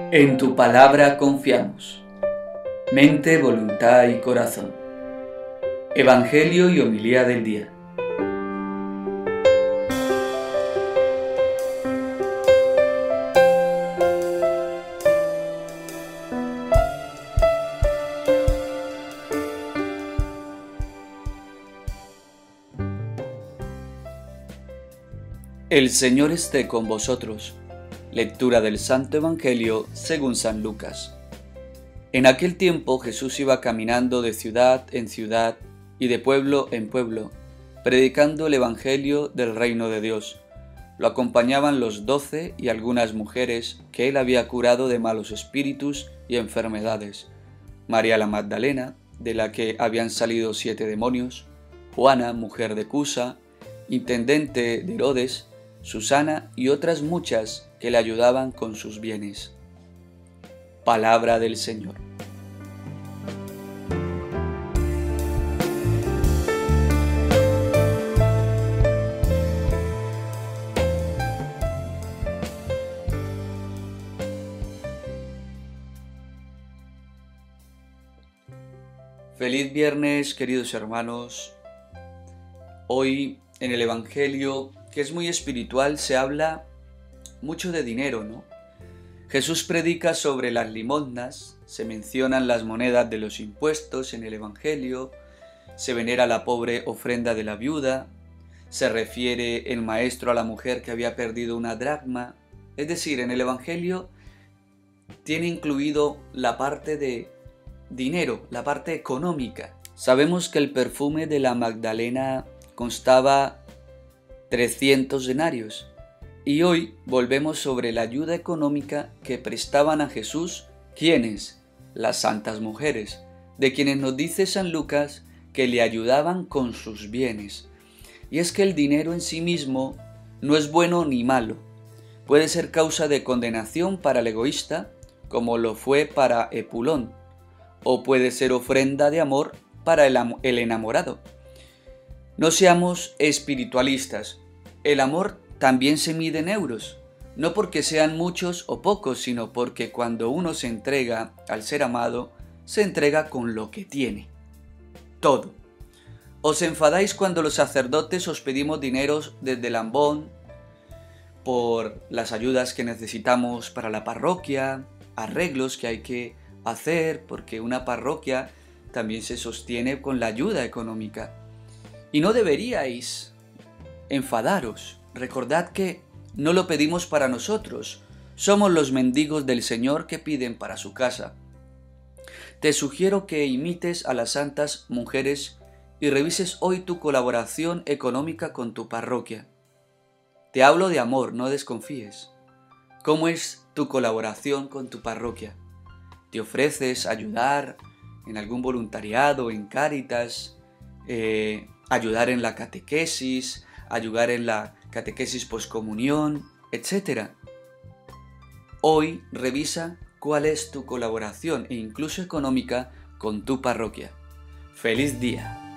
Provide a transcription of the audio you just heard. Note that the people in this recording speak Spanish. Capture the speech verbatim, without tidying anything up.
En tu palabra confiamos. Mente, voluntad y corazón. Evangelio y homilía del día. El Señor esté con vosotros. Lectura del Santo Evangelio según San Lucas. En aquel tiempo Jesús iba caminando de ciudad en ciudad y de pueblo en pueblo, predicando el Evangelio del reino de Dios. Lo acompañaban los doce y algunas mujeres que él había curado de malos espíritus y enfermedades: María la Magdalena, de la que habían salido siete demonios; Juana, mujer de Cusa, intendente de Herodes; Susana y otras muchas que le ayudaban con sus bienes. Palabra del Señor. Feliz viernes, queridos hermanos. Hoy en el Evangelio, que es muy espiritual, se habla mucho de dinero, ¿no? Jesús predica sobre las limosnas, se mencionan las monedas de los impuestos en el Evangelio, se venera la pobre ofrenda de la viuda, se refiere el maestro a la mujer que había perdido una dracma. Es decir, en el Evangelio tiene incluido la parte de dinero, la parte económica. Sabemos que el perfume de la Magdalena constaba trescientos denarios. Y hoy volvemos sobre la ayuda económica que prestaban a Jesús, ¿quiénes? Las santas mujeres, de quienes nos dice San Lucas que le ayudaban con sus bienes. Y es que el dinero en sí mismo no es bueno ni malo. Puede ser causa de condenación para el egoísta, como lo fue para Epulón, o puede ser ofrenda de amor para el, el enamorado. No seamos espiritualistas. El amor también se mide en euros, no porque sean muchos o pocos, sino porque cuando uno se entrega al ser amado, se entrega con lo que tiene. Todo. ¿Os enfadáis cuando los sacerdotes os pedimos dineros desde Lambón por las ayudas que necesitamos para la parroquia, arreglos que hay que hacer, porque una parroquia también se sostiene con la ayuda económica? Y no deberíais enfadaros. Recordad que no lo pedimos para nosotros, somos los mendigos del Señor que piden para su casa. Te sugiero que imites a las santas mujeres y revises hoy tu colaboración económica con tu parroquia. Te hablo de amor, no desconfíes. ¿Cómo es tu colaboración con tu parroquia? ¿Te ofreces ayudar en algún voluntariado, en Cáritas, eh, ayudar en la catequesis, ayudar en la catequesis poscomunión, etcétera? Hoy revisa cuál es tu colaboración, e incluso económica, con tu parroquia. ¡Feliz día!